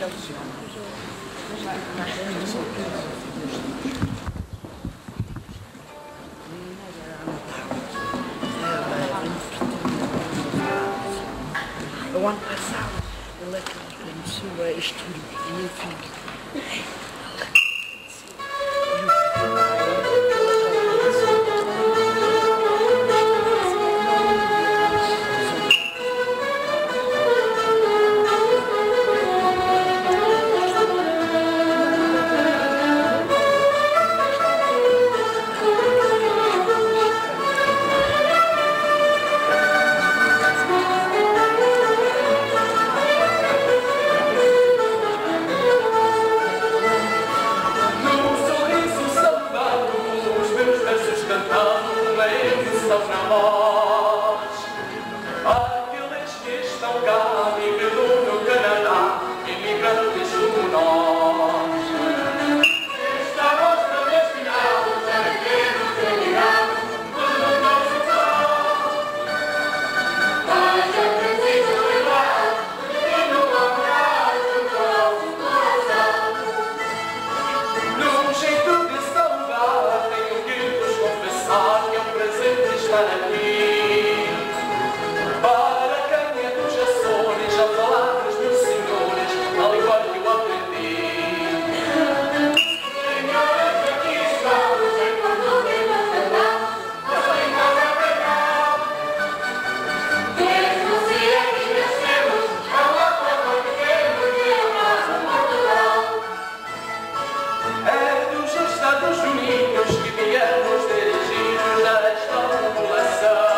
O ano passado, ele é que começou a estudar e eu fico. Estados Unidos que viemos dirigidos a esta população.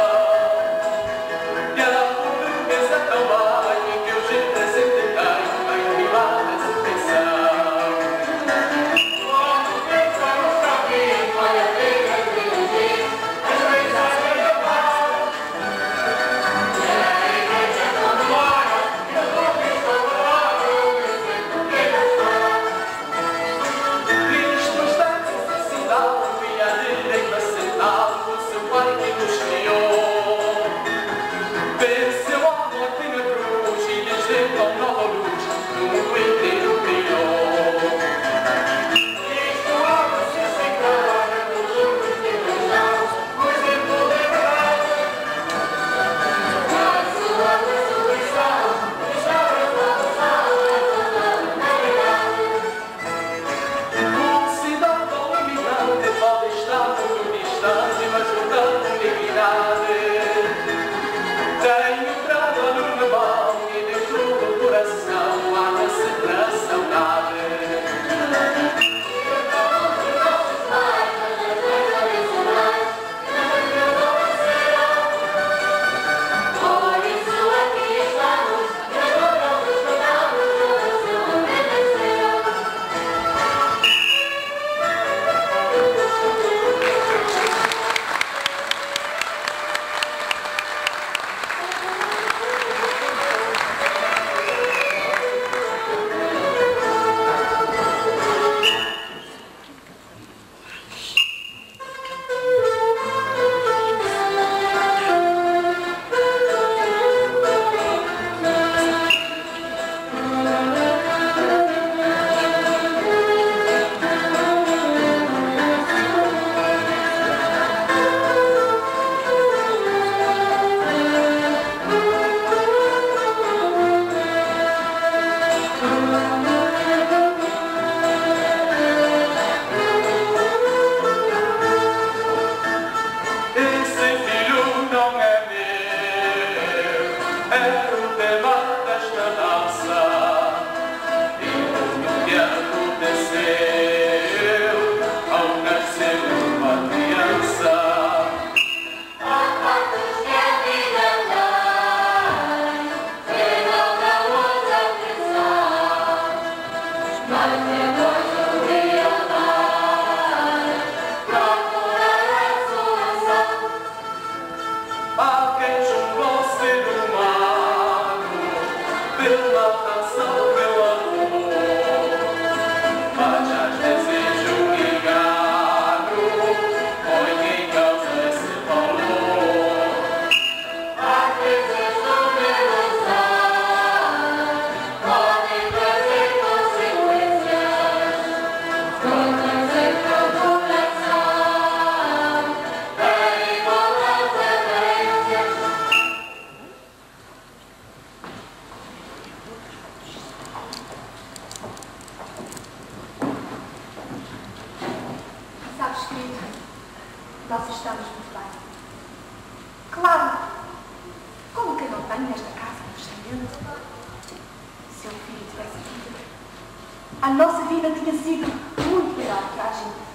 Claro, como que eu não tenho nesta casa um descendente? Se o filho tivesse vida, a nossa vida tinha sido muito melhor que a gente.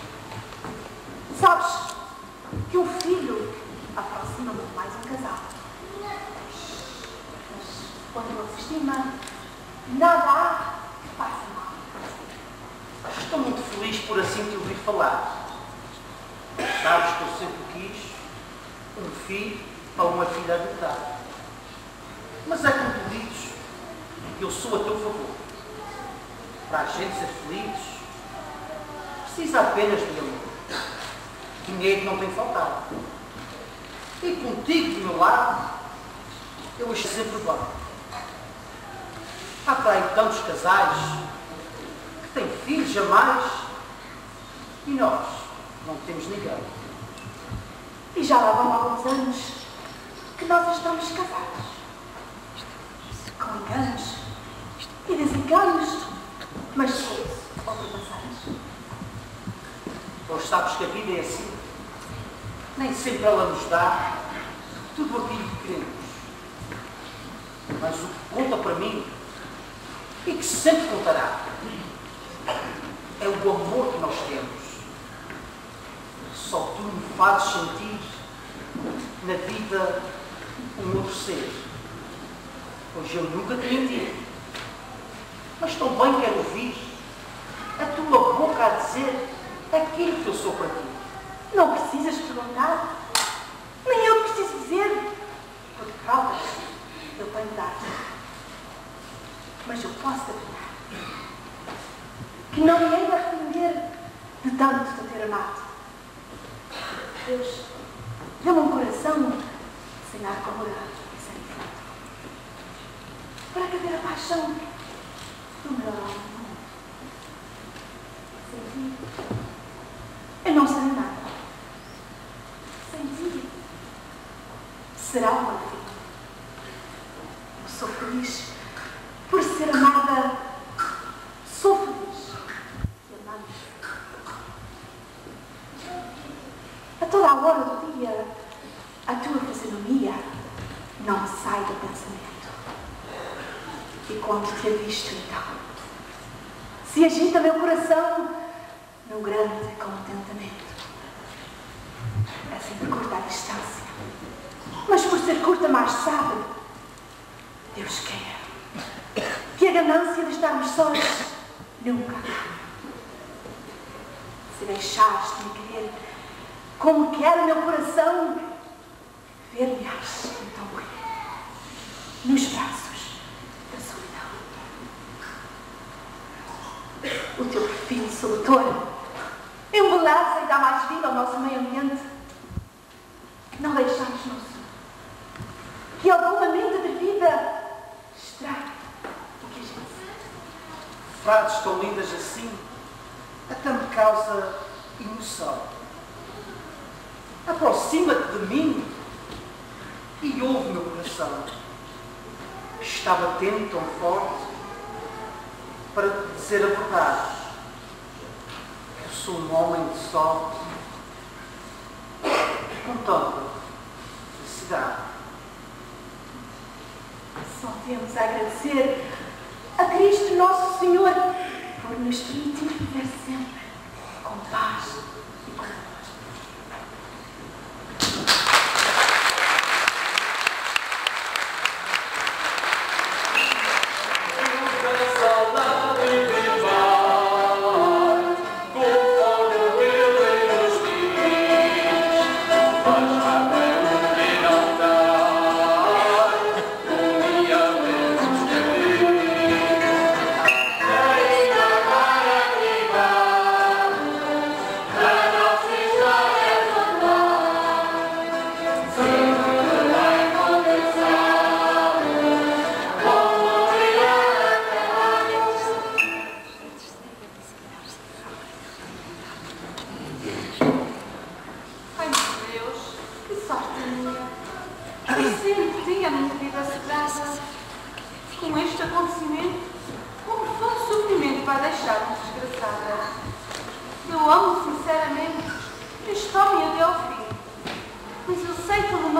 Sabes que um filho aproxima muito mais um casal. Mas quando não se estima, nada há que faça mal. Estou muito feliz por assim te ouvir falar. Sabes que eu sempre quis um filho ou uma filha adotada. Mas é como tu dizes, eu sou a teu favor. Para a gente ser feliz, precisa apenas de amor. Dinheiro não tem faltado. E contigo do meu lado, eu acho sempre bom. Há para aí tantos casais que têm filhos a mais e nós não temos ninguém. E já lá vão alguns anos que nós estamos casados. Com enganos e desenganos, mas depois ultrapassados. Pois sabes que a vida é assim. Nem sempre ela nos dá tudo aquilo que queremos. Mas o que conta para mim, e que sempre contará, é o amor que nós temos. Só tu me fazes sentir na vida um outro ser. Pois eu nunca te menti. Mas também quero ouvir a tua boca a dizer aquilo que eu sou para ti. Não precisas perguntar, nem eu preciso dizer, porque provas eu tenho dar-te. Mas eu posso adivinhar que não me hei de arrepender de tanto te ter amado. Deus deu-me um coração sem arcomodar e sem defeito, para caber a paixão do melhor homem do mundo. Sem ti, eu não serei nada. Sem ti, será uma vida. Eu sou feliz por ser amada. Sou feliz de amar-me. A toda a hora do dia, a tua fisionomia não me sai do pensamento. E quando te avisto, então, se agita meu coração num grande contentamento. É sempre curta a distância, mas por ser curta mais sabe, Deus quer que a ganância de estarmos sós nunca acabe. Se deixares de me querer como quer o meu coração, ver-me-ás então morrer nos braços da solidão. O teu perfil sedutor embeleza e dá mais vida ao nosso meio ambiente. Não deixamos nosso que alguma mente de vida estrague o que a gente sente. Frases tão lindas assim até me causa emoção. Aproxima-te de mim e ouve meu coração. Está batendo tão forte para te dizer a verdade. Eu sou um homem de sorte com tanta felicidade. Só temos a agradecer a Cristo Nosso Senhor por nos permitir viver sempre com paz e com amor.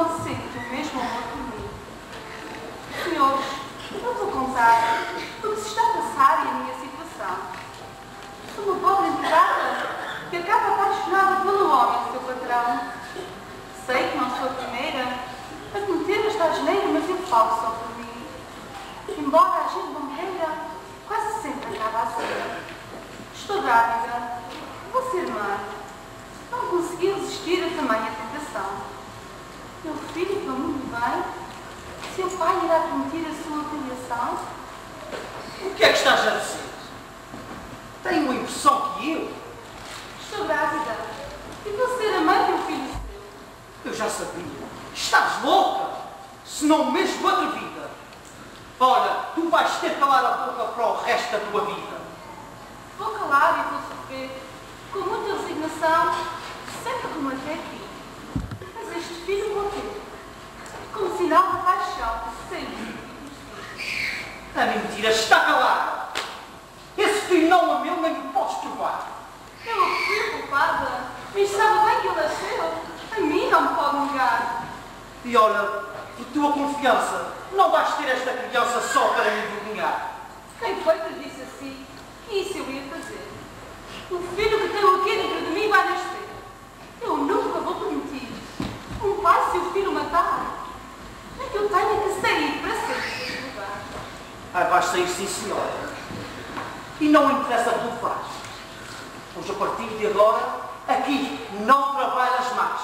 não sente o mesmo amor por mim. Senhores, eu vou contar o que se está a passar e a minha situação. Sou uma pobre empregada que acaba apaixonada pelo homem, seu patrão. Sei que não sou a primeira a cometer esta asneira, mas eu falo só por mim. Embora a gente não queira, quase sempre acaba assim. Estou grávida, vou ser mãe. Não consegui resistir a tamanha tentação. Meu filho está muito bem. Seu pai irá permitir a sua filiação? O que é que estás a dizer? Tenho a impressão que eu... Estou grávida e vou ser a mãe de um filho seu. Eu já sabia. Estás louca? Se não mesmo atrevida. Olha, tu vais ter que calar a boca para o resto da tua vida. Vou calar e vou sofrer, com muita resignação, sempre como até aqui. Mas este filho vou ter, como sinal de paixão, sempre. A mentira está calada. Esse filho não é meu, nem o podes provar. Eu fui culpada, mas sabe bem que ele nasceu. A mim não me pode negar. E olha, por tua confiança, não vais ter esta criança só para me envergonhar. Quem foi que disse assim? Isso eu ia fazer. O filho que tenho aqui dentro de mim vai nascer. Eu nunca vou permitir um pai seu filho matar. Nem que eu tenha que sair para sempre deste lugar. Ai, vais sair sim, senhora. E não interessa o que tu fazes. Pois a partir de agora, aqui não trabalhas mais.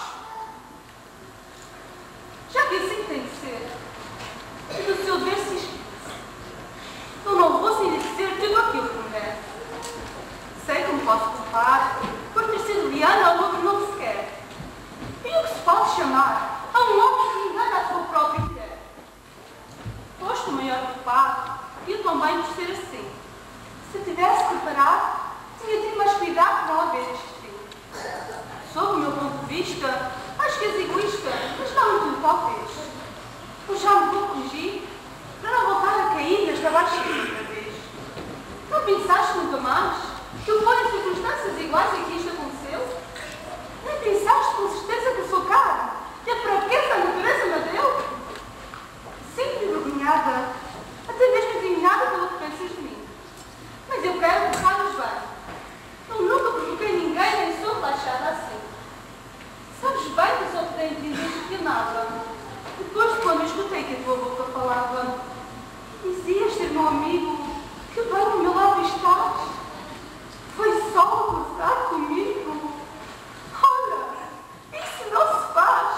Já que assim tem que ser, e do seu dever se esquece. Eu não vou sem lhe dizer tudo aquilo que merece. Sei que me posso culpar por ter sido leal ao outro não se quer. E o que se pode chamar a um homem que engana a sua própria mulher? Posto o maior culpado, eu também por ser assim. Se tivesse preparado, tinha tido mais cuidado para não haver este fim. Sob o meu ponto de vista, acho que és egoísta, mas não muito talvez. Pois já me vou corrigir para não voltar a cair nesta baixeza outra vez. Não pensaste nunca mais que eu fora em circunstâncias iguais a que isto aconteceu? Nem pensaste com certeza que sou cara, que a fraqueza da natureza me deu? Sempre envergonhada, até mesmo indignada pelo que pensas de mim. Mas eu quero deixar-nos bem. Eu nunca provoquei ninguém nem sou relaxada assim. Sabes bem que só te tenho entendido que nada. Depois de quando escutei que a tua boca falava, dizias ser meu amigo, que bem ao meu lado estás. Foi só gozar comigo. Olha, isso não se faz.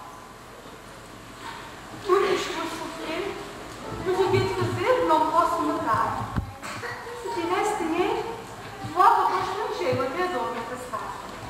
Muito estou a sofrer, mas o que hei de fazer não posso matar. Se tivesse dinheiro, voava para o estrangeiro até a dor me passar.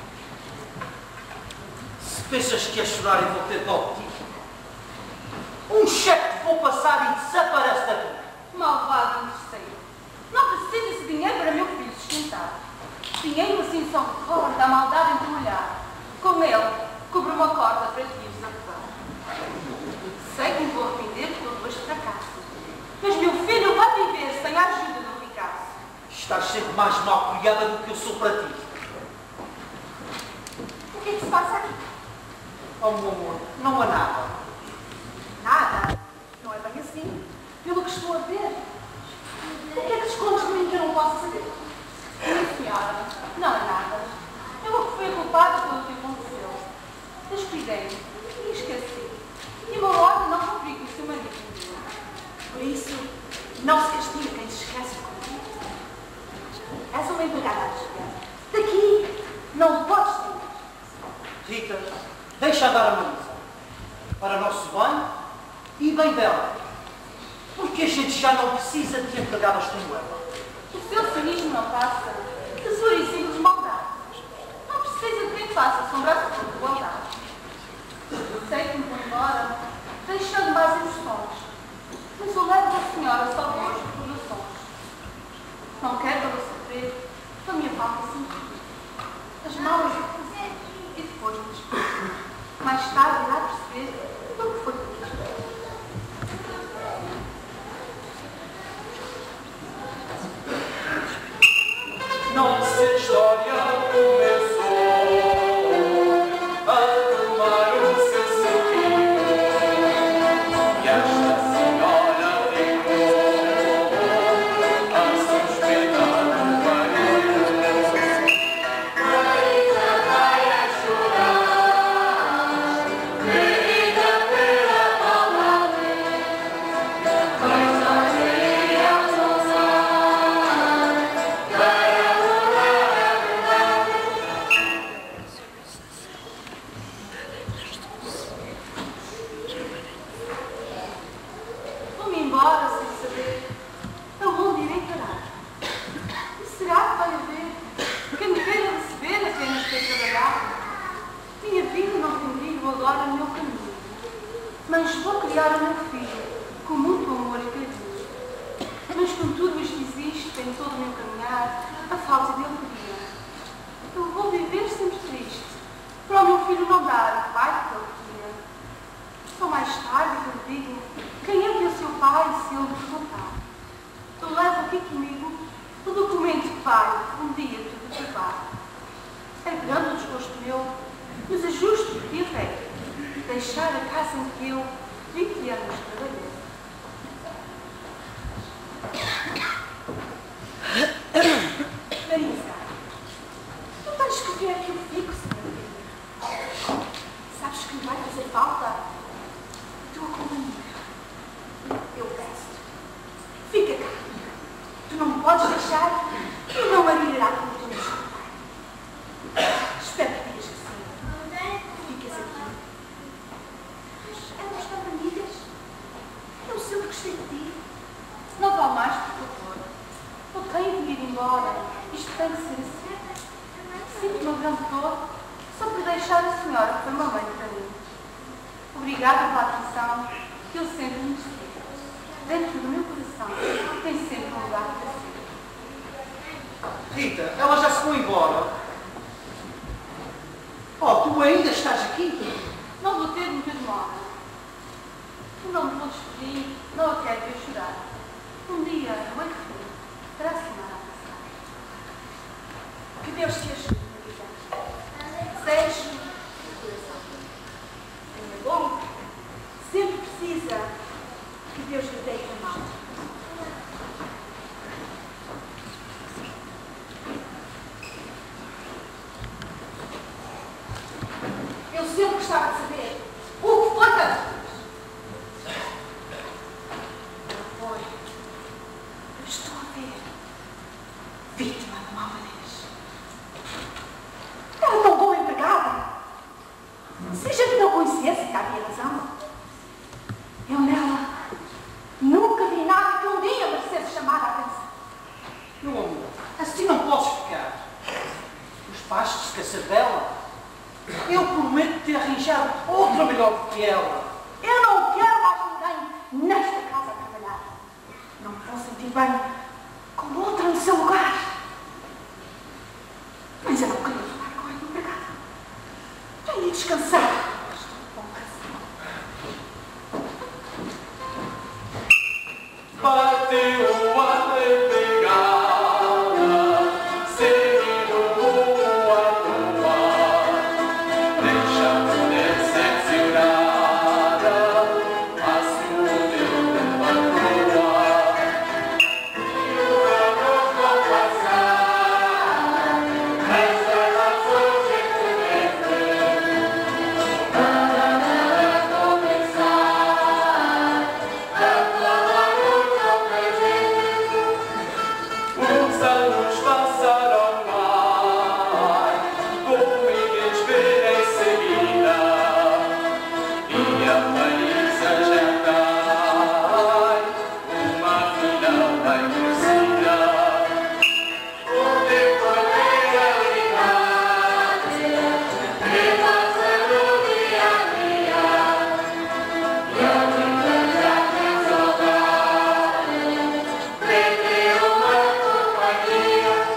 Se pensas que é chorar e vou ter dó de ti, um cheque vou passar e desaparece daqui. Malvado interesseiro. Não preciso desse dinheiro para meu filho sustentar. Dinheiro assim só recorda a maldade em teu olhar. Com ele, cobro uma corda para te ires a levar. Sei que me vou arrepender por dois fracassos. Mas meu filho vai viver sem a ajuda do Picasso. Estás sempre mais mal criada do que eu sou para ti. O que é que se passa aqui? Oh, meu amor, não há nada. Nada. Não é bem assim. Pelo que estou a ver. O que é que escondes de mim que eu não posso saber? Minha senhora, não é nada. Eu é que fui a culpada pelo que aconteceu. Descuidei-me e esqueci. E uma ordem não cumpri com o seu marido me deu. Por isso, não se castiga quem se esquece de cumprir. És uma empregada a desviar. Daqui não podes sair. Rita, deixa andar a Marisa. Para nosso bem e bem dela. Porque a gente já não precisa de empregadas como ela. O seu cinismo não passa de sua e simples maldade. Não precisa de quem faça sombrar a sua igualdade. Sei que me vou embora, deixando mais emoções. Mas eu levo a senhora só boas recordações. Não quero vê-la sofrer da minha falta de sentido. As malas de fazer e depois me despedir. Mais tarde irá perceber do que foi que quis. Não se a história começou a tomar o seu sentido. criar o meu filho com muito amor e carinho. Mas com tudo isto existe em todo o meu caminhar a falta de alegria. Eu vou viver sempre triste, para o meu filho não dar o pai que ele queria. Só mais tarde que eu digo quem é que é o seu pai se ele me perguntar. Eu levo aqui comigo o documento que vai um dia tudo provar. É grande o desgosto meu, mas é justo e reto deixar a casa em que eu 20 anos trabalhei. Marisa, tu tens que ver que eu fico sem a sabes que me vai fazer falta a tua companhia. Eu peço-te, fica cá. Tu não podes deixar que o meu marido irá como tu me chamar. Espero que digas que sim. Ficas aqui. Mas elas estão amigas. Eu sempre gostei de ti. Não vá mais, por favor. Eu tenho de ir embora. Isto tem que ser assim. Sinto uma grande dor só por deixar a senhora que foi uma mãe para mim. Obrigada pela atenção que eu sempre mereci. Dentro do meu coração tem sempre um lugar para si. Rita, ela já se foi embora. Oh, tu ainda estás aqui? Não vou ter muita demora. Não me vou despedir, não a quero ver chorar. Um dia, no meio fim, terá semana a passar. Que Deus te ajude, Marisa. Seja o coração. É bom, sempre precisa que Deus lhe dê a mão. Eu sempre gostava de saber o que foi da não foi. Eu estou a ver. Vítima de malvadez. Era tão boa empregada. Se a gente não conhecesse que havia razão, eu nela nunca vi nada que um dia merecesse chamar a atenção. Meu amor, assim não podes ficar. Os pastos de Caçadela. Eu prometo ter arranjado outra melhor do que ela. Eu não quero mais ninguém nesta casa a trabalhar. Não me vou sentir bem com outra no seu lugar. Mas eu não queria ficar com a empregada. Já ia descansar. Estou com razão. Bateu a empregada, seguindo a tua, deixando decepcionada, a sua patroa. E o ano vou passar, mas ela foi os anos passaram mais, como inesperada em seguida, e a Marisa já trai uma filha bem crescida. Onde foi a realidade, repassando o dia a dia, e a vida já tem saudade, perdeu uma companhia.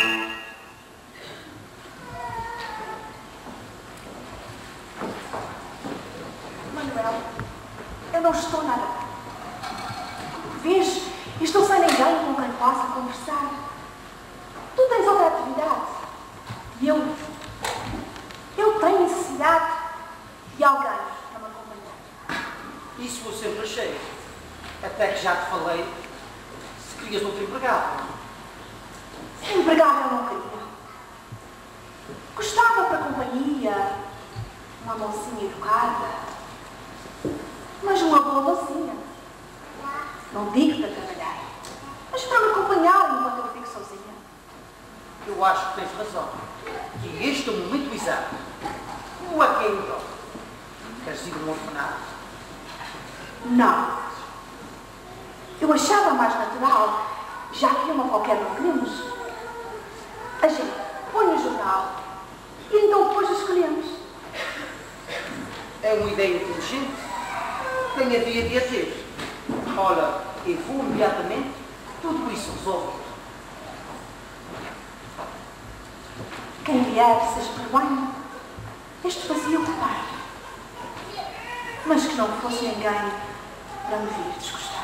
Manuel, eu não estou nada bem. Como vês, estou sem ninguém com quem possa conversar. Tu tens outra atividade. E eu tenho necessidade de alguém para me acompanhar. Isso eu sempre achei. Até que já te falei se querias outro empregado. Sem empregada eu não queria. Gostava para companhia, uma mocinha educada, mas uma boa mocinha. Não digo para trabalhar, mas para me acompanhar enquanto eu fico sozinha. Eu acho que tens razão. Que este é o momento exato. O a quem então? Queres ir a um orfanato? Não. Eu achava mais natural, já que uma qualquer não queremos. A gente põe no jornal e então depois escolhemos. É uma ideia inteligente. quem havia de a ter. Olha, eu vou imediatamente tudo isso resolver. Quem vier, seja por bem, este fazia o par. Mas que não fosse ninguém para me vir desgostar.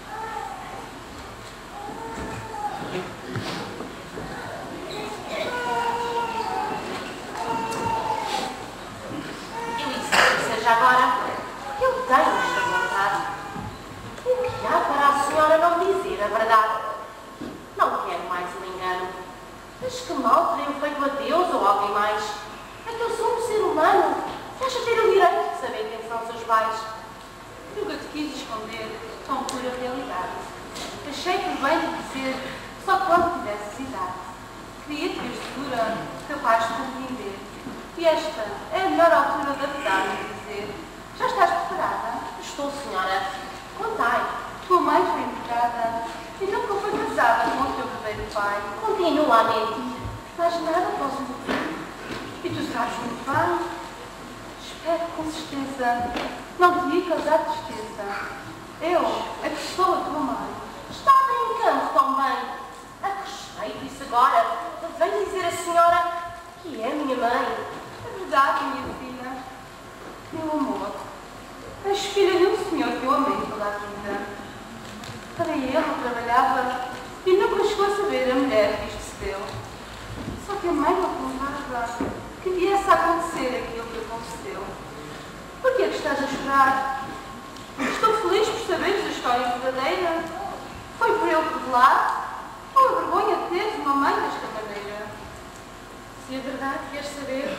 Seja agora, eu tenho esta vontade. O que há para a senhora não dizer a verdade? Não quero mais um engano. Mas que mal terei feito a Deus ou alguém mais? É que eu sou um ser humano que acha ter o direito de saber quem são seus pais. Nunca te quis esconder tão pura realidade. Achei por bem de dizer só quando tivesse idade. Queria-te ver segura, capaz de compreender. E esta é a melhor altura da verdade de dizer. Já estás preparada? Estou, senhora. Contai. Tua mãe foi empregada e nunca foi casada com o teu verdadeiro pai. Continua a mentir. Mas nada posso dizer. E tu sabes muito bem. Espero com certeza não te ia causar tristeza. Eu, a que sou a tua mãe. Está brincando tão bem. A que respeito isso agora? Vem dizer a senhora que é minha mãe. É verdade, minha filha. Meu amor, és filha de um senhor que eu amei toda a vida. Para ele eu trabalhava e nunca chegou a saber a mulher que isto se deu. Só que a mãe me apontava que viesse a acontecer aquilo que aconteceu. Por que é que estás a chorar? Estou feliz por saberes a história verdadeira. Foi por ele revelado ou a vergonha de teres uma mãe desta maneira? Se a verdade queres saber,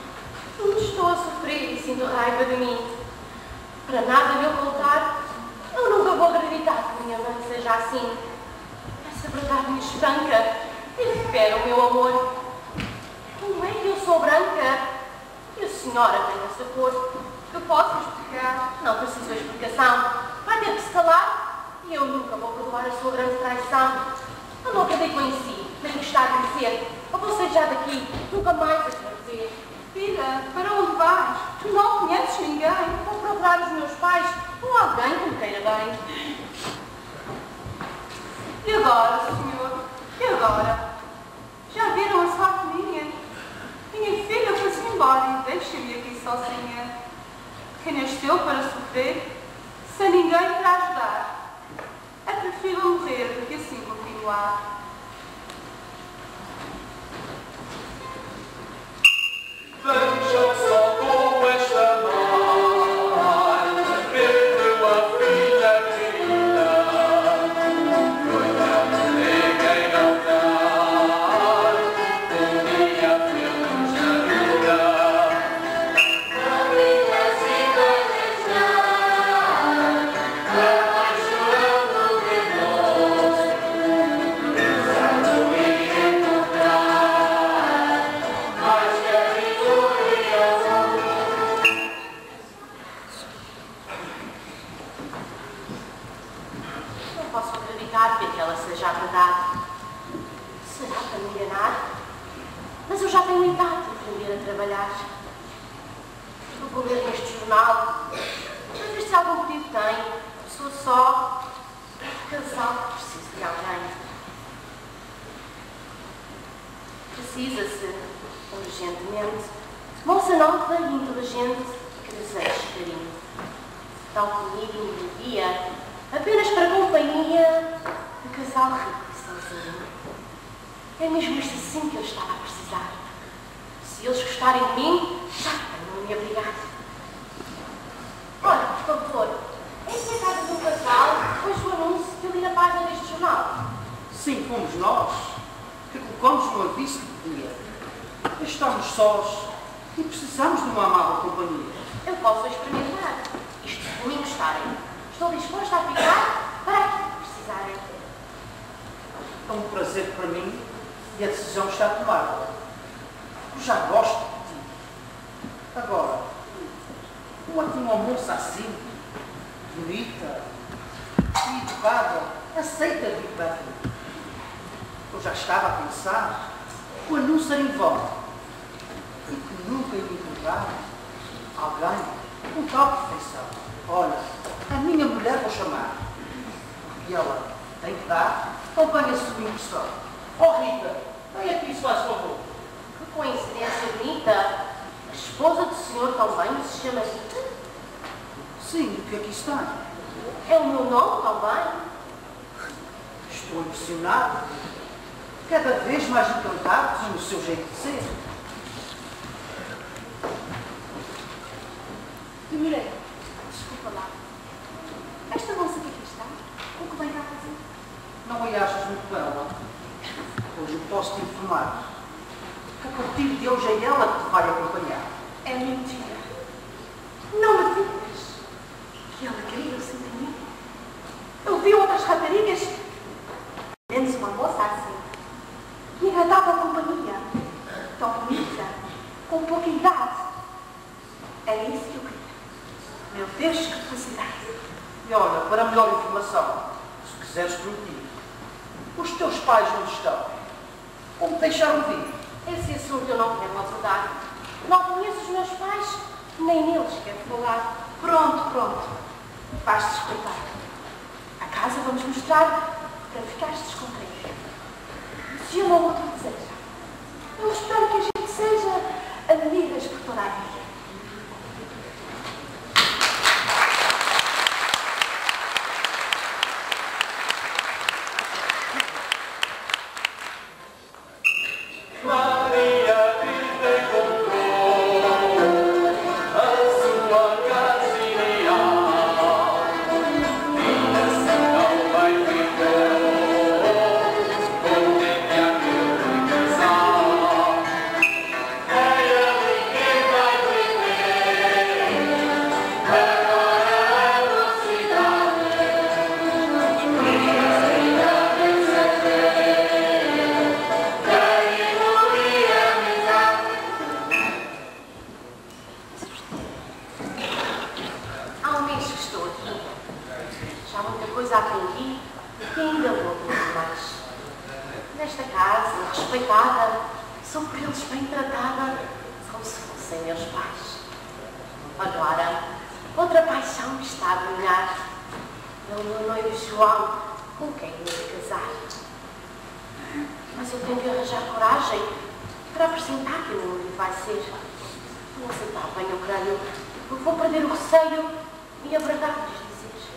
estou a sofrer e sinto raiva de mim. Para nada me ocultar, eu nunca vou acreditar que minha mãe seja assim. Essa verdade me espanca e fere o meu amor. Como é que eu sou branca e a senhora tem essa cor? Eu posso explicar? Não preciso de explicação. Vai ter que se calar e eu nunca vou perdoar a sua grande traição. Eu não acredito em si, nem gostar de dizer. Eu vou sair já daqui, nunca mais a quero ver. Filha, para onde vais? Tu não conheces ninguém. Vou procurar os meus pais ou alguém que me queira bem. E agora, senhor? E agora? Já viram a sua família? Minha filha foi-se embora e deixa-me aqui sozinha. Quem nasceu para sofrer, sem ninguém para ajudar. É preferível morrer do que assim continuar. Vejam só como esta mãe perdeu a filha querida. Coitado de quem não dá um dia feliz na vida. Família se vai deixar, a mãe chorando de novo, pensando em encontrar mais carinho e amor. Não posso acreditar que aquela seja a verdade. Será para me enganar? Mas eu já tenho idade de aprender a trabalhar. Vou ler neste jornal para ver se algum motivo tem. Sou só casal que precisa de alguém. Precisa-se, urgentemente, moça nova e inteligente que deseja carinho. Tão comigo um dia, apenas para companhia de casal rico e sozinho. É mesmo isto assim que eu estava a precisar. Se eles gostarem de mim, já tenho a me abrigar. Olha, por favor, é que a casa de um casal hoje o anúncio que eu li na página deste jornal. Sim, fomos nós que colocamos no aviso do dia. Estamos sós e precisamos de uma amável companhia. Eu posso experimentar. Isto se me gostarem. Estou disposta a ficar para aquilo que precisarem. É um prazer para mim e a decisão está tomada. Eu já gosto de ti. Agora, uma tinha uma moça assim, bonita e educada, aceita vir para aqui. Eu já estava a pensar que o anúncio era em vão e que nunca ia encontrar alguém com tal perfeição. Olha, E ela tem que dar conforme a sua impressão. Oh, Rita, vem aqui se faz favor. Que coincidência bonita. A esposa do senhor também se chama Rita? Sim, o que aqui está? É o meu nome também? Estou impressionado. Cada vez mais encantado no seu jeito de ser. Demorei. Desculpa lá. Esta moça que aqui está, o que vem cá fazer? Não a achas muito bela? Pois eu posso te informar que a partir de hoje é ela que te vai acompanhar. É mentira. Não me digas que ela queria sem mim. Eu vi outras raparigas, menos uma moça assim, que agradava a companhia, tão bonita, com pouca idade. Era isso que eu queria. Meu Deus, que felicidade. E olha, para melhor informação, se quiseres permitir, os teus pais onde estão? Como te deixaram vir? Esse assunto eu não quero abordar. Não conheço os meus pais, nem neles quero falar. Pronto. Vais desculpar. A casa vamos mostrar para ficares descontraído. Se um ou outro deseja, eu espero que a gente seja amigas por toda a vida. Maria Virgem encontrou a sua casa ideal. Tinha-se tão bem ficou, contente aquele casal. É ali quem vai viver, agora é uma cidade. Há um mês que estou aqui. Já muita coisa aprendi e ainda vou aprender mais. Nesta casa, respeitada, sou por eles bem tratada, como se fossem meus pais. Agora, outra paixão me está a brilhar. É o meu noivo João, com quem me vou casar. Mas eu tenho que arranjar coragem para apresentar que o meu noivo vai ser. Não aceitar bem, eu creio. Eu vou perder o receio e a verdade lhes dizer.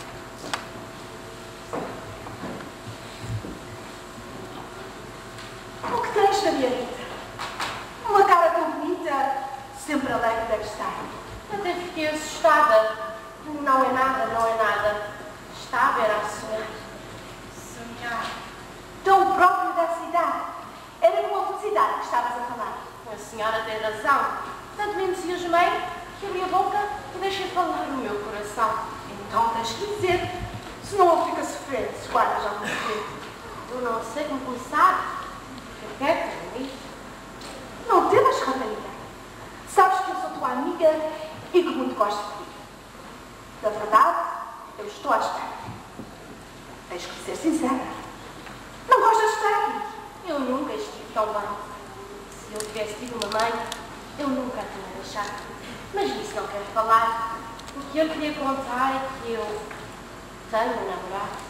O que tens, Maria Rita? Uma cara tão bonita, sempre alegre deve estar. Até fiquei assustada. Não é nada. Está a ver a sonhar. Sonhar. Tão próprio dessa idade. Era com a felicidade que estavas a falar. A senhora tem razão. Tanto me entusiasmei que abri a boca e deixei falar no meu coração. Então tens que dizer. Senão eu fico a sofrer, se guardas já muito tempo. Eu não sei como começar. Fica quieto de mim. Não temas, rapariga. Sabes que eu sou tua amiga e que muito gosto de ti. Da verdade, eu estou à espera. Tens que ser sincera. Não gostas de estar aqui? Eu nunca estive tão bem. Se eu tivesse tido uma mãe, eu nunca a tinha deixado. Mas disso não quero falar. O que eu queria contar é que eu tenho um namorado.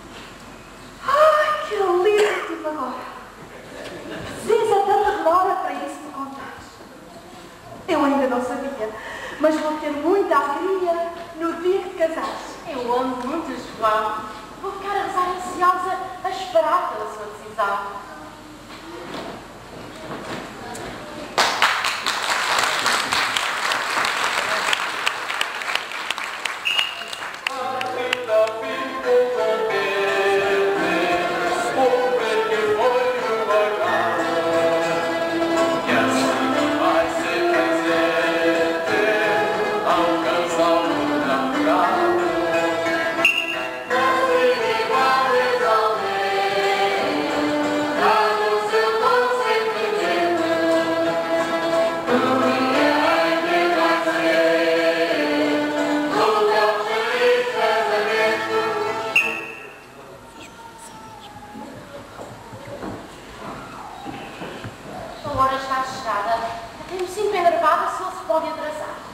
Ai, que alívio tive agora. Precisa tanta demora para isso me contares. Eu ainda não sabia, mas vou ter muita alegria no dia que te casares. Eu amo muito o João. Vou ficar a rezar ansiosa a esperar pela sua decisão.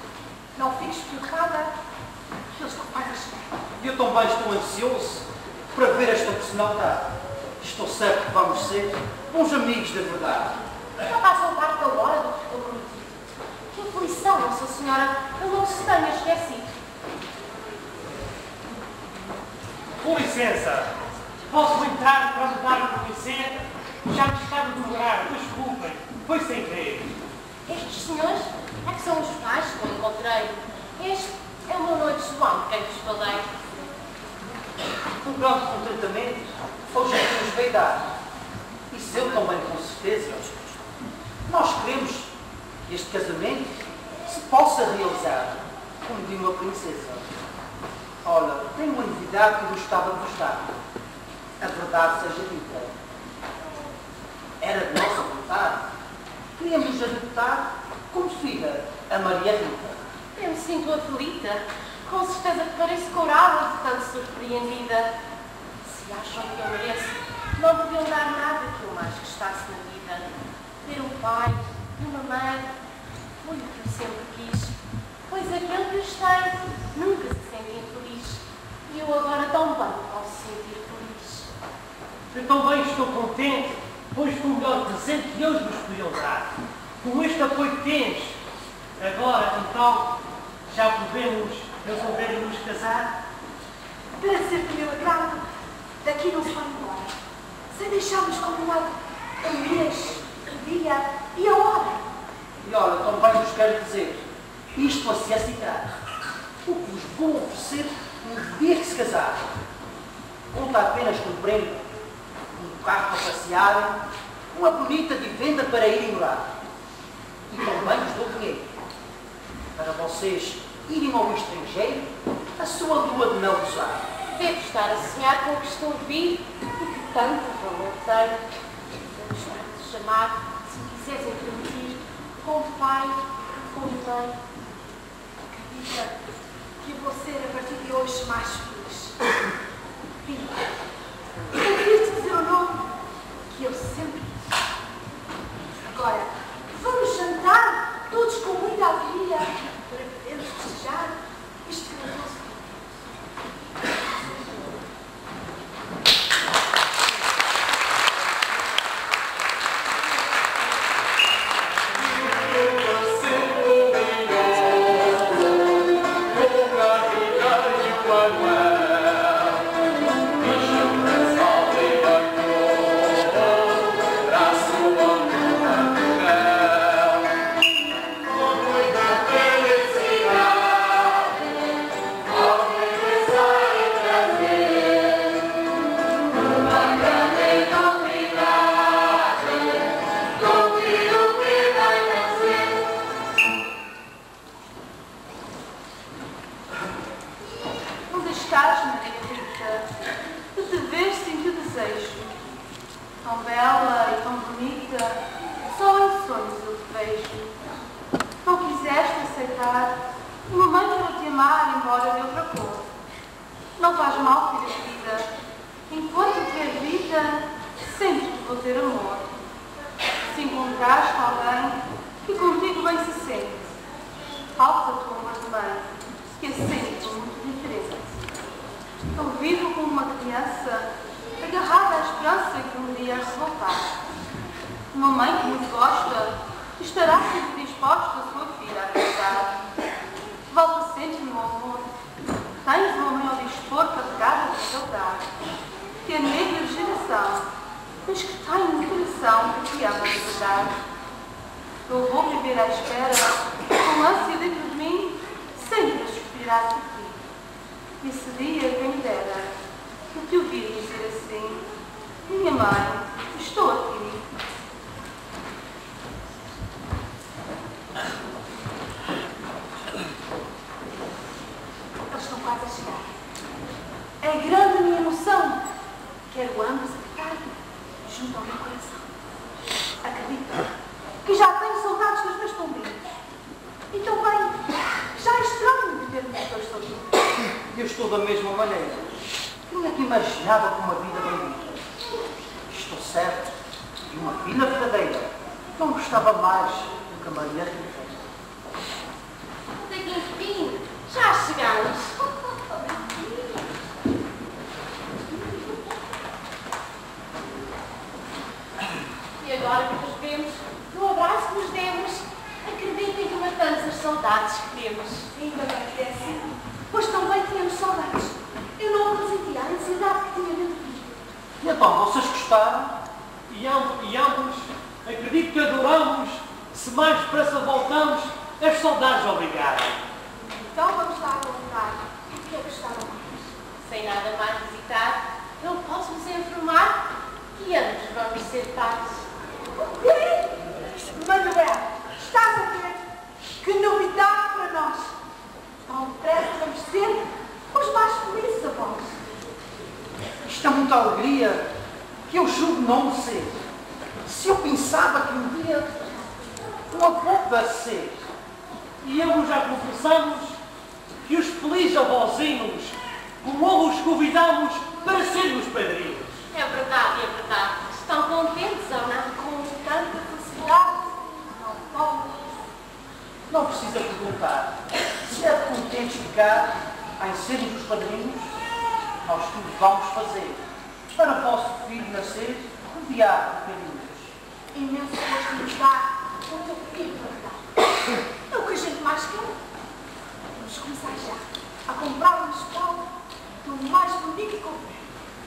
Eu também estou ansioso. para ver esta personalidade. Estou certo que vamos ser bons amigos de verdade. Já passa um quarto da hora do que eu prometi. Que aflição, Nossa Senhora, eu não se tenha esquecido. Com licença, posso entrar para me dar a conhecer? Já me estava a demorar, desculpem, foi sem querer. Estes senhores é que são os pais que eu encontrei. Este é o meu noivo João, de quem vos falei. Um grande contentamento hoje é que nos veio dar. Isso eu também, com certeza. Nós queremos que este casamento se possa realizar como de uma princesa. Olha, tenho uma novidade que gostava de vos dar. A verdade seja dita. Era de nossa vontade. Queríamos adotar como filha a Maria Rita. Eu me sinto aflita. Com certeza que pareço corada de tanto surpreendida. Se acham que eu mereço, não podiam dar nada que eu mais gostasse na vida. Ter um pai e uma mãe foi o que eu sempre quis. Pois aquele que os tem nunca se sente infeliz. E eu agora tão bem posso sentir feliz. Eu também estou contente, pois foi o melhor presente que hoje nos podiam dar. Com este apoio que tens, agora, então, já podemos resolver-nos casar? Para ser do meu agrado, daqui não se vai embora. Sem deixarmos combinado o mês, o dia e a hora. E olha, também vos quero dizer, isto a se aceitar. O que vos vou oferecer no dia que se casar. Conta apenas com um prêmio, um carro para passear, uma bonita vivenda para irem morar. E também vos dou dinheiro para vocês irem ao estrangeiro a sua lua de mel gozar. Devo estar a sonhar com o que estou a vir e que tanto valor tem. Devo gostar de chamar, se me quisessem permitir, como pai e como mãe. Acredita que eu vou ser a partir de hoje mais feliz. Filha, eu queria te dizer o nome que eu sempre quis. Agora, vamos jantar, todos com muita alegria, para podermos festejar este grandioso dia. E então, vocês gostaram? E ambos, acredito que adoramos, se mais depressa voltamos, as saudades obrigaram. Então vamos lá voltar. O que é que gostaram mais? Sem nada mais visitar, eu posso vos informar que ambos vamos ser pais. O quê? Manuel, estás a ver? Que novidade para nós! Tão depressa vamos ser os mais felizes avós. Isto é muita alegria que eu julgo não ser. Se eu pensava que um dia um avô vai ser. E ambos já confessamos que os felizes avózinhos, como os convidamos para sermos padrinhos. É verdade, é verdade. Estão contentes ou não? Com tanta felicidade, não vamos. Não precisa perguntar. Se é contente ficar em sermos os padrinhos, nós tudo vamos fazer para o vosso filho nascer rodeado de carinhos. Imenso gosto de nos dar o teu filho para dar. É o que a gente mais quer. Vamos começar já a comprar uma escola do mais bonito que houver.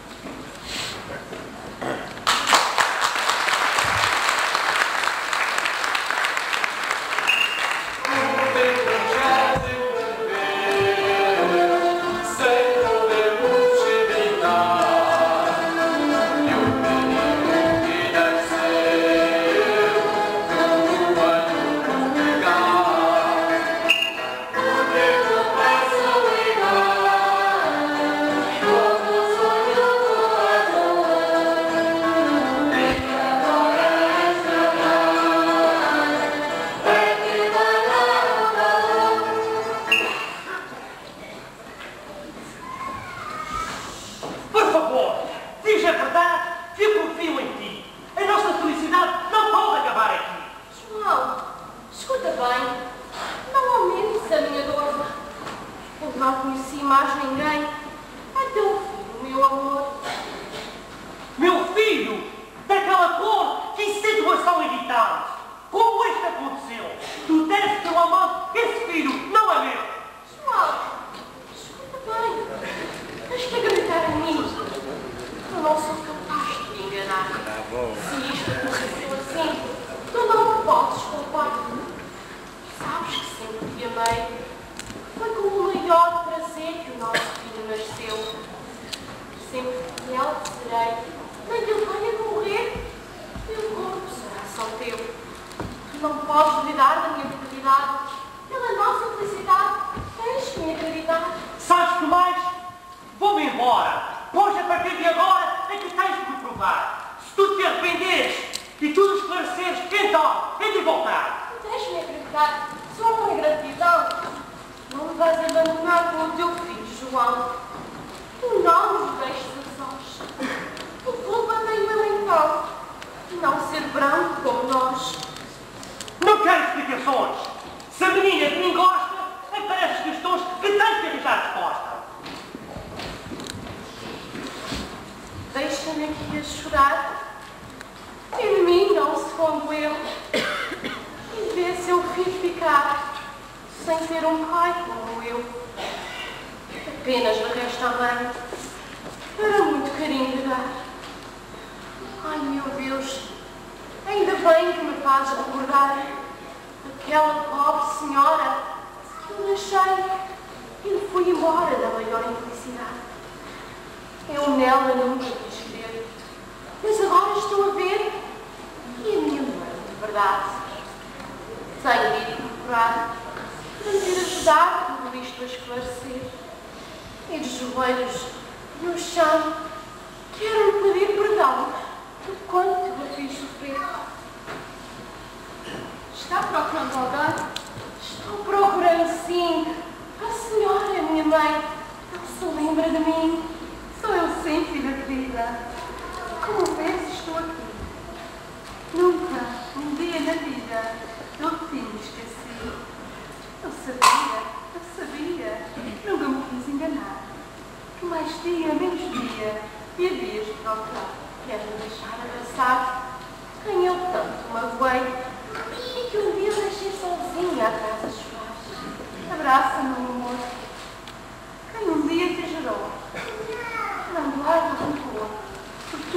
Deixa-me aqui a chorar. Em mim não se condoeu. E vê seu filho ficar sem ter um pai como eu. Apenas me resta a mãe para muito carinho lhe dar. Ai, meu Deus, ainda bem que me faz recordar aquela pobre senhora que eu deixei e fui embora da maior infelicidade. Eu nela nunca quis crer, mas agora estou a ver e a minha mãe, de verdade. Tenho de ir procurar para me vir ajudar tudo isto a esclarecer. E de joelhos no chão, quero-lhe pedir perdão por quanto eu a fiz sofrer. Está procurando alguém? Estou procurando, sim. A senhora, minha mãe, não se lembra de mim. Sou eu sim, filha querida. Como vês, estou aqui. Nunca, um dia na vida, eu te tinha esquecido. Eu sabia, nunca me quis enganar. Que mais dia, menos dia, me havias de procurar. Quero-me deixar abraçar quem eu tanto magoei e que um dia deixei sozinha atrás a chorar. Abraça-me, amor. Quem um dia te gerou. Não guarda rancor, porque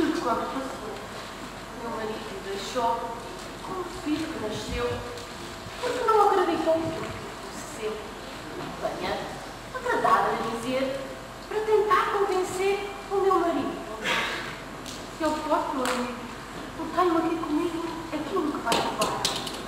deixou, como filho que nasceu, porque não acreditou que o sucedeu. Venha, agradava a dizer, para tentar convencer o meu marido. Se ele for, meu amigo, eu tenho aqui comigo aquilo que vai levar.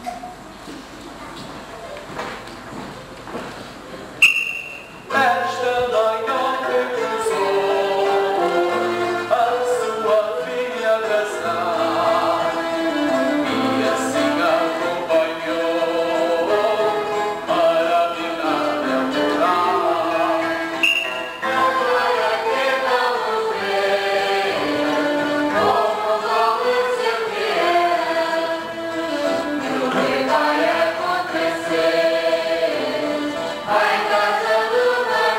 Esta noite cruzou a sua filha abraçar e assim a acompanhou para a vida temporal. Agora que não vê, como vamos ser o que vai acontecer? Vai casa do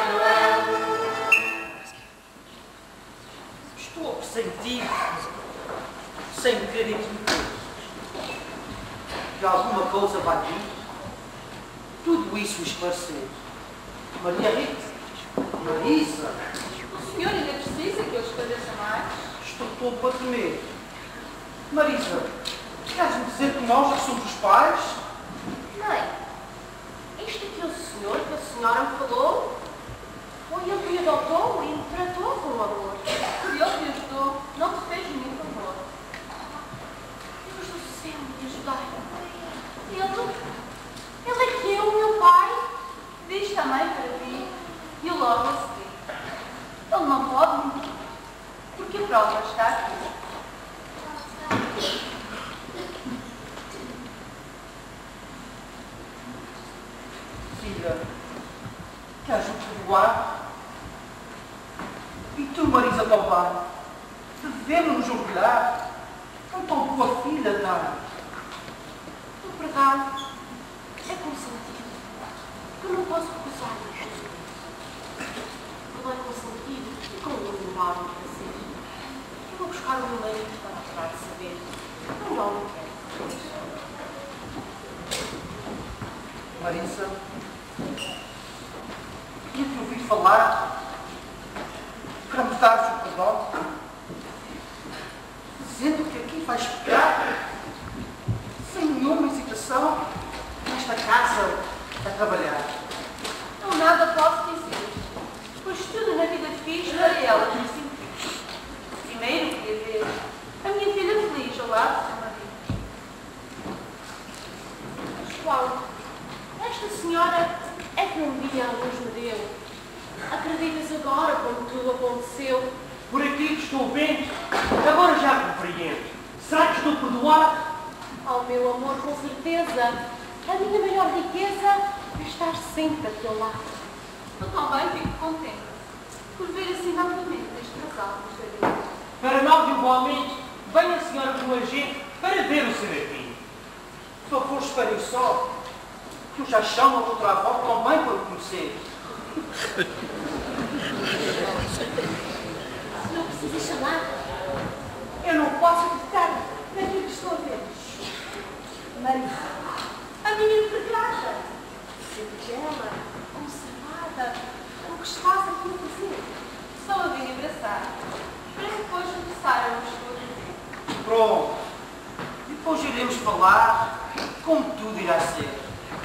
Estou a pressentir, sem querer que alguma coisa vai vir. Tudo isso esclarecer. Maria Rita, Marisa, O senhor ainda precisa que eu esclareça mais? estou todo para tremer. Marisa, queres-me dizer que nós que somos os pais? Mãe, este aqui é o senhor que a senhora me falou? Foi ele que me adotou e me tratou com amor. Se ele te ajudou, não te fez nenhum favor. Deus do céu me ajudai. Ele é que é o meu pai. Diz também para ti e logo a seguir. Ele não pode mentir, porque a prova está aqui. Filha, queres-me perdoar? E tu, Marisa Tobar, devemos nos orgulhar com tão boa filha, Dai. O perdão é consentido. Eu não posso recusar isto. Não é consentido e com o embora de prazer. Eu vou buscar o meu marido para tirar de saber. Eu não quero. Marisa, queria-te ouvir falar para me dares o perdão, dizendo que aqui vais ficar sem nenhuma hesitação nesta casa a trabalhar. Eu nada posso dizer, pois tudo na vida fiz para ela me sentir. Primeiro queria ver a minha filha feliz ao lado do seu marido. João, esta senhora é que um dia a luz me deu. Acreditas agora como tudo aconteceu? Por aqui que estou vendo, agora já compreendo. Será que estou perdoado? Oh, meu amor, com certeza. A minha maior riqueza é estar sempre a teu lado. Eu também fico contente por ver assim novamente este casal dos Deus. Para nós, igualmente, venha a senhora com a gente para ver o Serafim. Por favor, esperem só, que eu já chamo a outra avó também para o conhecer. Não precisa chamar. Eu não posso acreditar naquilo que estou a ver. Marisa, a minha empregada, singela, conservada, o que estás aqui a fazer? Só a vim abraçar, para depois começarmos tudo. Pronto. Depois iremos falar como tudo irá ser.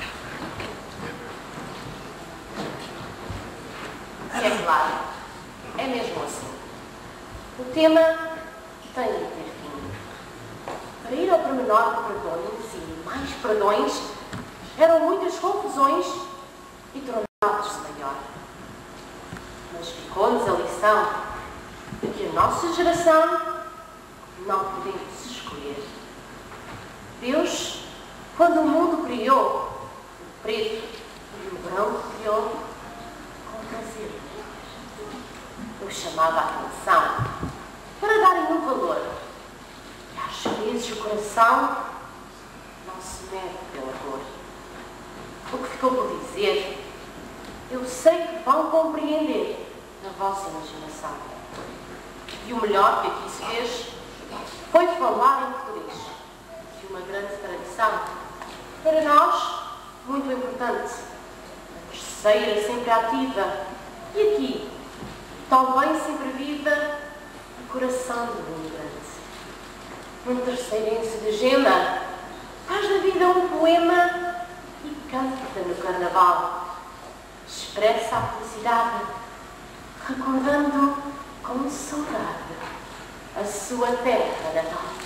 É claro, é mesmo assim. O tema tem de ter fim. Para ir ao pormenor de perdões e mais perdões, eram muitas confusões e tornados-se maior. Mas ficou-nos a lição de que a nossa geração não podemos escolher. Deus, quando o mundo criou, o preto e o branco criou com prazer. Eu chamava a atenção para darem um valor. E às vezes o coração não se mede pela dor. O que ficou por dizer, eu sei que vão compreender na vossa imaginação. E o melhor que aqui se fez foi falar em português, de uma grande tradição. Para nós, muito importante. A terceira sempre ativa. E aqui, também sempre viva, o coração do imigrante. Um terceirense de gema faz da vida um poema e canta no carnaval. Expressa a felicidade, recordando com saudade a sua terra natal.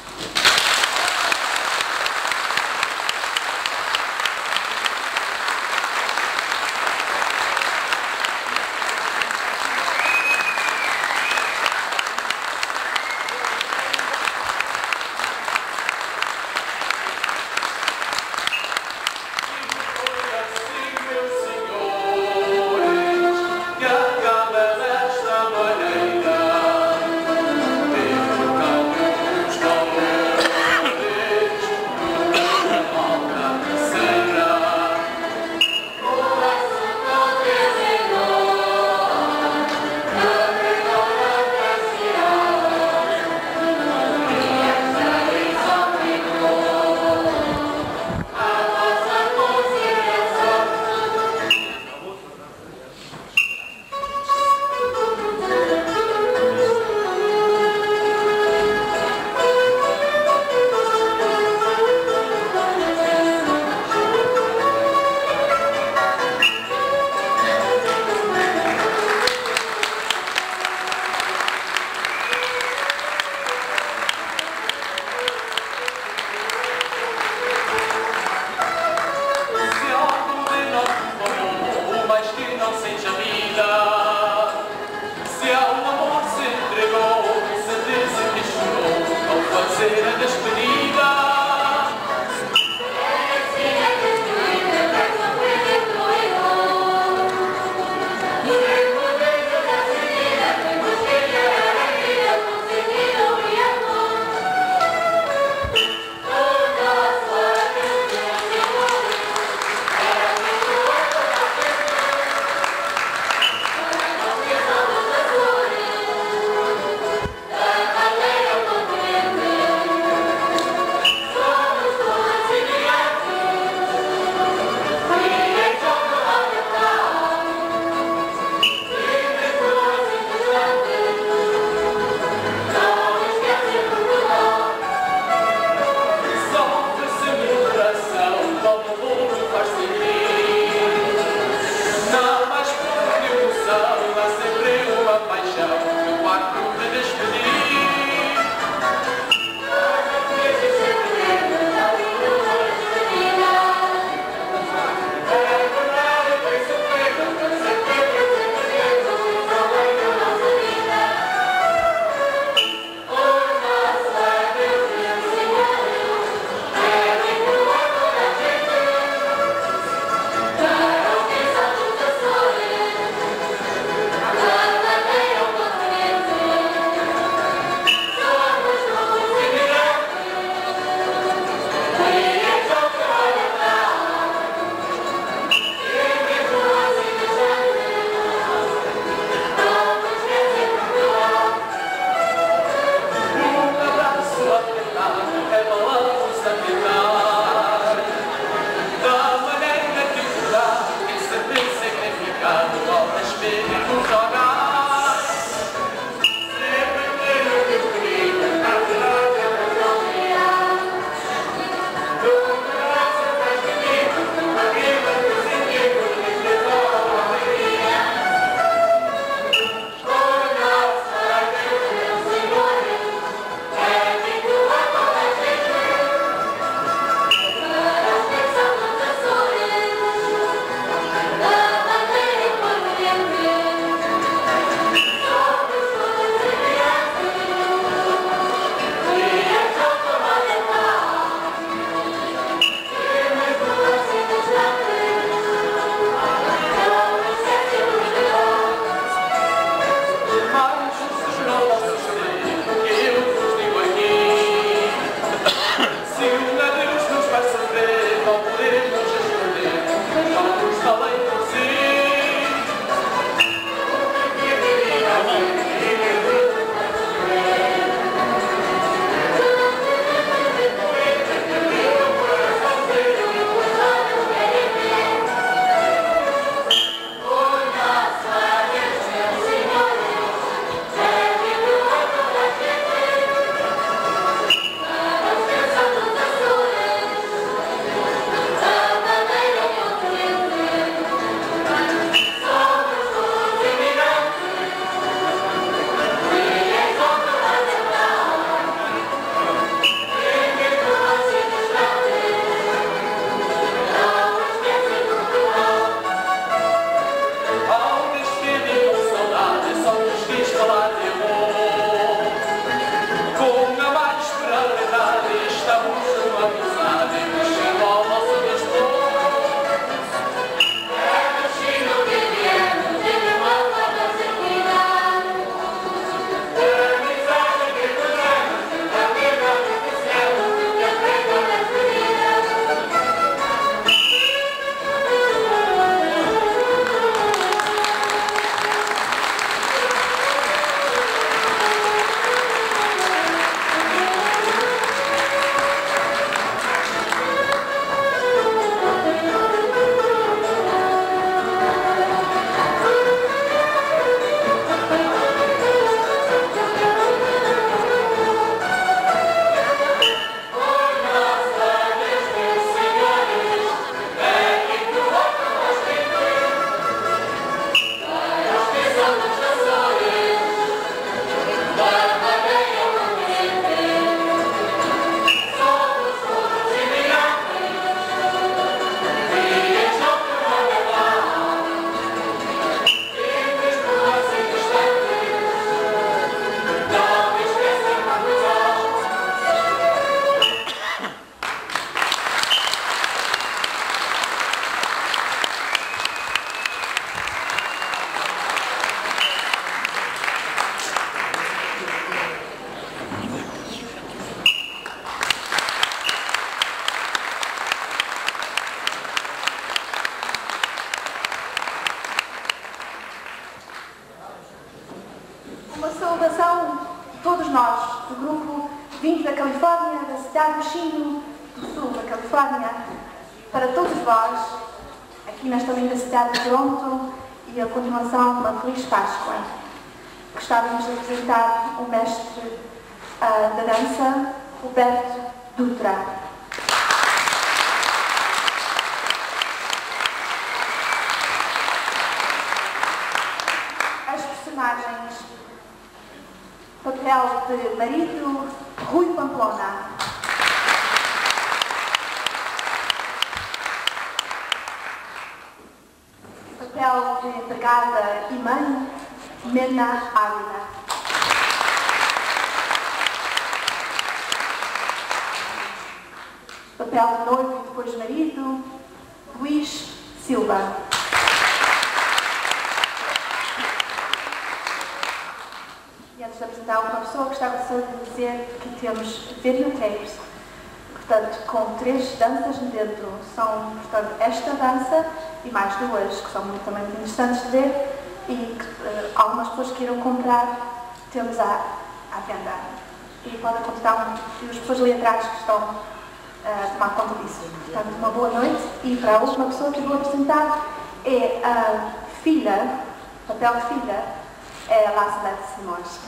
Uma saudação de todos nós, do grupo vindo da Califórnia, da cidade do Chino, do sul da Califórnia, para todos vós, aqui nesta linda cidade de Toronto, e a continuação de uma feliz Páscoa. Gostávamos de apresentar o mestre da dança, Roberto Dutra. As personagens: papel de marido, Rui Pamplona. Papel de empregada e mãe, Mena Ávila. Papel de noivo e depois marido, Luís Silva. E antes de apresentar uma pessoa, gostava só de dizer que temos videotapes, portanto, com 3 danças dentro. São, portanto, esta dança e mais 2, que são também muito interessantes de ver, e que algumas pessoas que irão comprar, temos à venda. E podem contar as pessoas ali atrás que estão a tomar conta disso. Portanto, uma boa noite. E para a última pessoa que eu vou apresentar é a filha, papel de filha, é a Lacelete Simões.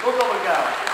Muito obrigado.